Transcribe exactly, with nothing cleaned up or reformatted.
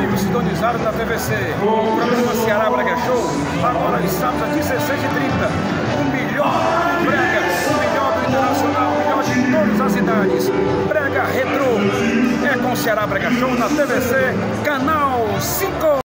todos sintonizados na T V C. O programa Ceará Brega Show, agora estamos às dezesseis e trinta. O melhor do Brega, o melhor do Internacional, o melhor de todas as idades. Brega Retrô é com Ceará Brega Show na T V C, canal cinco.